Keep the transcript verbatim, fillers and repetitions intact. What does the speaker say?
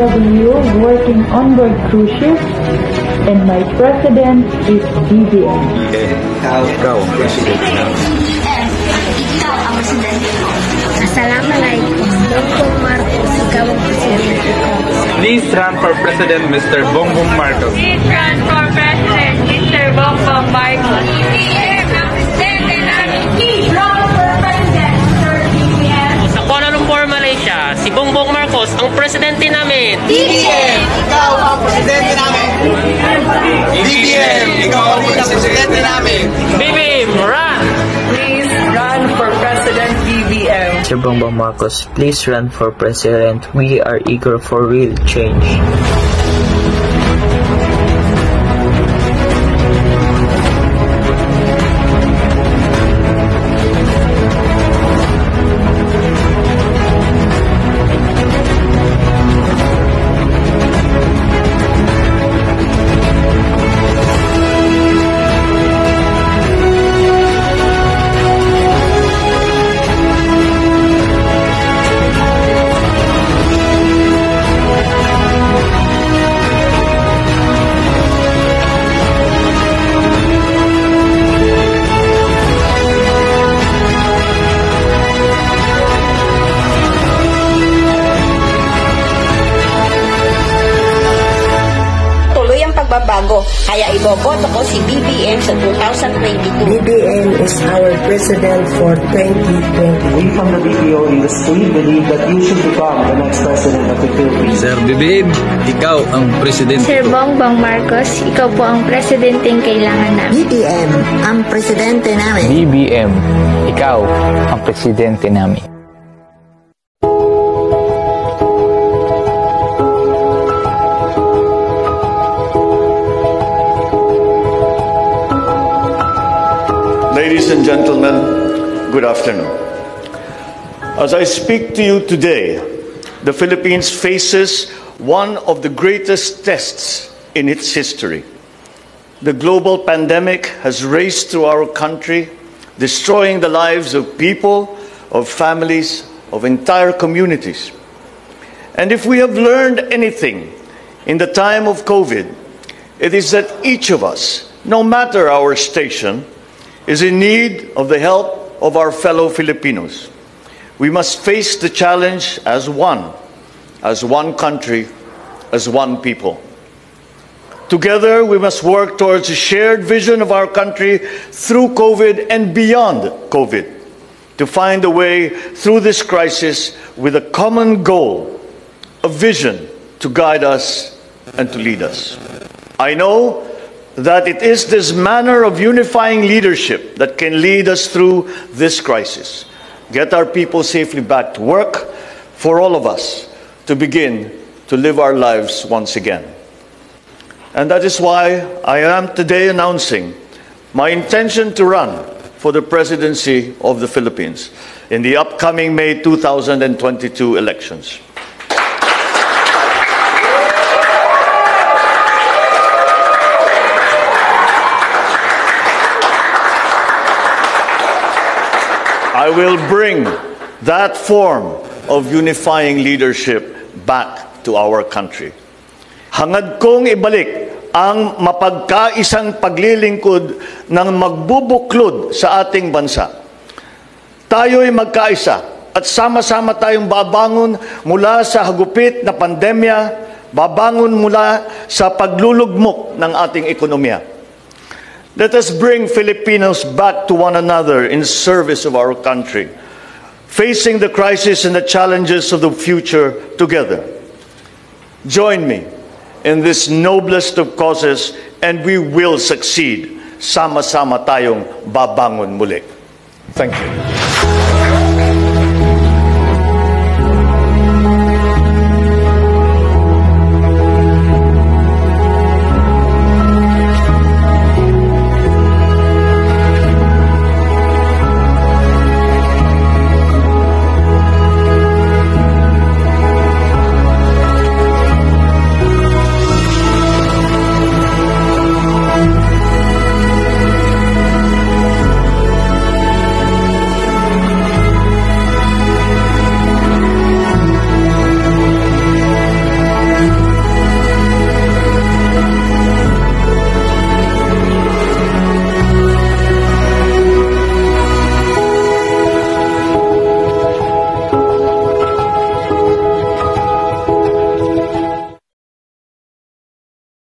W working on board cruise ships, and my president is B B M. Ikaw, ikaw ang president namin. Ikaw ang presidente ko. Assalamualaikum. Bongbong Marcos, ikaw ang presidente ko. Please run for President, Mister Bongbong Marcos. Please run for President, Mister Bongbong Marcos. B B M ang presidente namin. Please run for President, Mister B B M. Sa Kuala Lumpur, Malaysia, si Bongbong Marcos ang presidente namin. B B M, ikaw ang presidente namin. B B M, ikaw ang presidente namin. B B M, run! Please run for President B B M. Mister Bongbong Marcos, please run for President. We are eager for real change. Bago. Kaya iboboto ko si B B M sa two thousand twenty-two. B B M is our president for twenty twenty. We from the B P O industry believe that you should become the next president of the Philippines. Sir B B M, ikaw ang presidente. Sir Bongbong Marcos, ikaw po ang presidenteng kailangan namin. B B M, ang presidente namin. B B M, ikaw ang presidente namin. Ladies and gentlemen, good afternoon. As I speak to you today, the Philippines faces one of the greatest tests in its history. The global pandemic has raced through our country, destroying the lives of people, of families, of entire communities. And if we have learned anything in the time of COVID, it is that each of us, no matter our station, is in need of the help of our fellow Filipinos. We must face the challenge as one, as one country, as one people. Together, we must work towards a shared vision of our country through COVID and beyond COVID, to find a way through this crisis with a common goal, a vision to guide us and to lead us. I know that it is this manner of unifying leadership that can lead us through this crisis, get our people safely back to work, for all of us to begin to live our lives once again. And that is why I am today announcing my intention to run for the presidency of the Philippines in the upcoming May two thousand twenty-two elections. I will bring that form of unifying leadership back to our country. Hangad kong ibalik ang mapagkaisang paglilingkod ng magbubuklod sa ating bansa. Tayo'y magkaisa at sama-sama tayong babangon mula sa hagupit na pandemya, babangon mula sa paglulugmok ng ating ekonomiya. Let us bring Filipinos back to one another in service of our country, facing the crisis and the challenges of the future together. Join me in this noblest of causes, and we will succeed. Sama-sama tayong babangon muli. Thank you.